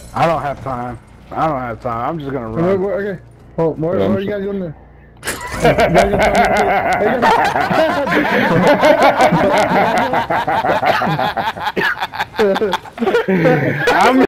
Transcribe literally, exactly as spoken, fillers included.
I don't have time. I don't have time. I'm just gonna Where, run. where, okay. Oh, where, Yeah, where I'm you sure. guys going there? You guys gonna tell me? You guys- I'm